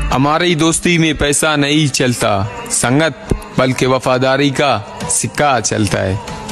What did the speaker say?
हमारी दोस्ती में पैसा नहीं चलता, संगत बल्कि वफादारी का सिक्का चलता है।